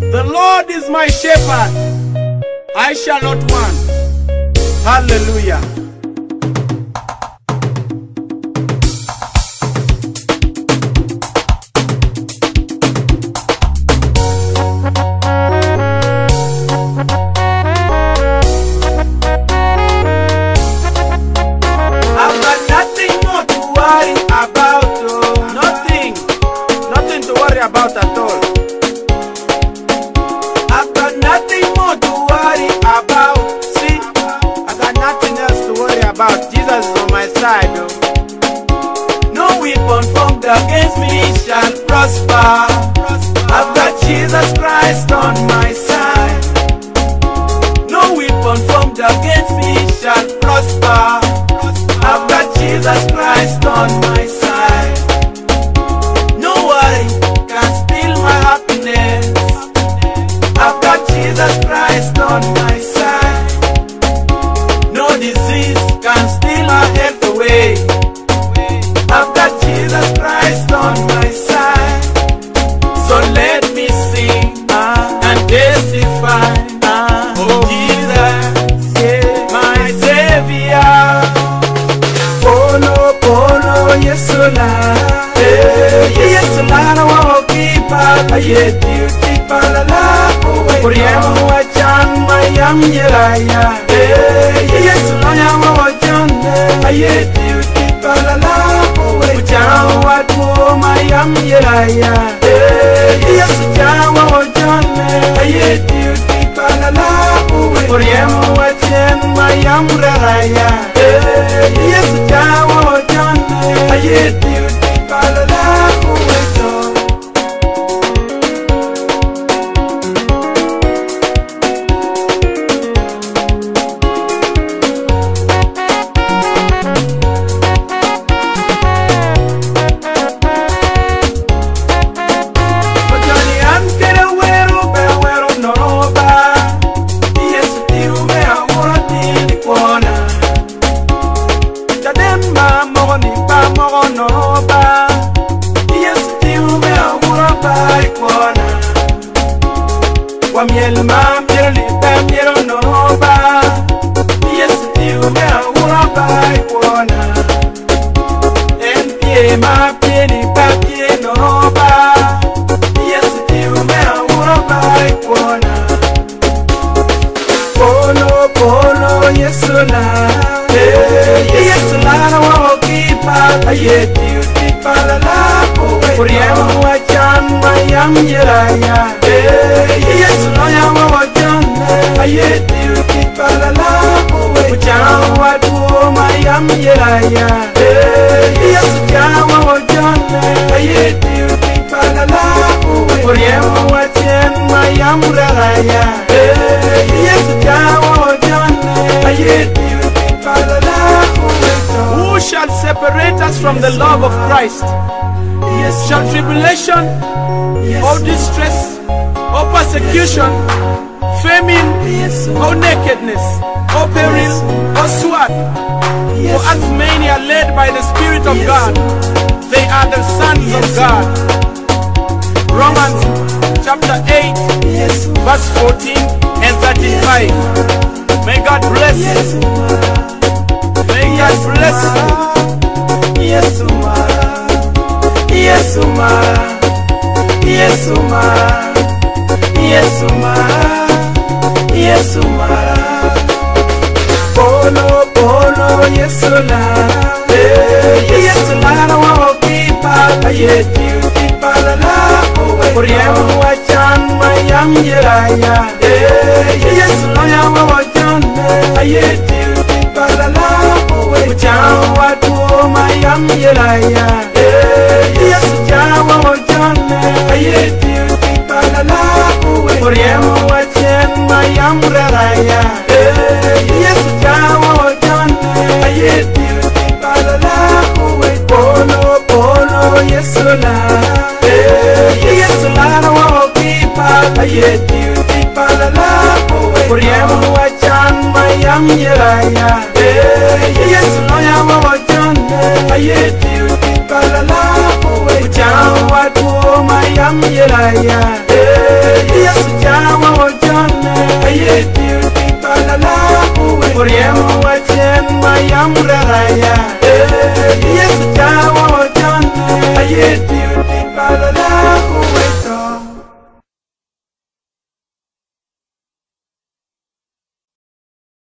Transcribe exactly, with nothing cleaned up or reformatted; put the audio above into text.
The Lord is my shepherd, I shall not want. Hallelujah. I've got nothing more to worry about. Oh. Nothing. Nothing to worry about at all. I've got nothing more to worry about. See, I got nothing else to worry about. Jesus is on my side. Oh. No weapon formed against me shall prosper. I've got Jesus Christ on my side. No weapon formed against me shall prosper. I've got Jesus Christ on my side. No worry can steal my happiness. I've got Jesus Christ on my side. No disease can steal my health away. I've got Jesus Christ on my side. So let me sing uh, and testify uh, oh Jesus, yeah, my Savior. Polo, Polo, Yesu la, Yesu la na wakipa, ayeti ukipa la la, kuriemu wachan mayam yelaya, Yesu la na wachan, ayeti ukipa la la, uchan watu mayam yelaya, Yesu chawa wachan, ayeti ukipa la la, kuriemu wachan mayam raya, Yesu chawa wachan, ayeti ukipa la la, uwezo. Miel ma miel li ta miel no ba. Yes, you me a ura ba iguana. En pie ma pie ni pa pie no ba. Yes, you me a ura ba iguana. Polo, polo, Yesu la. Yesu la na wa kipa. Ayeti ukipa la la. Kuriemu wachan mayam yeraya. Yesu no ya wajan, ayeti ukipa la la, uchan watu mayam yeraya. Yesu chawa wajan, ayeti ukipa la la, kuriemu wachen mayam raya. Yesu chawa wajan, ayeti ukipa la la. Who shall separate us from the love of Christ? Shall tribulation or distress or persecution, famine or nakedness or peril or sword? For as many are led by the Spirit of God, they are the sons of God. Romans chapter eight, verse fourteen and thirty-five. May God bless you. May God bless you. Yesu mara, Yesu mara, Yesu mara, Yesu mara, Yesu mara. Polo, polo, Yesu la, Yesu la na wakipa, ayeti ukipa la la, kuriemu wachan mayam yeraya. Yesu la na wachan, ayeti ukipa la la, uchan watu mayam yeraya. Yesu chawa wajan, ayeti ukipa la la, kuriemu wachen mayam raya. Yesu chawa wajan, ayeti ukipa la la, polo, polo, Yesu la. Yesu la na wakipa, ayeti ukipa la la, kuriemu wachan mayam yeraya. Yesu no ya wajan, ayeti ukipa la la, uchan watu mayam yeraya. Yesu ayeti palala uwe Oriemo wachen mayam raraya Yesu chawo chane ayeti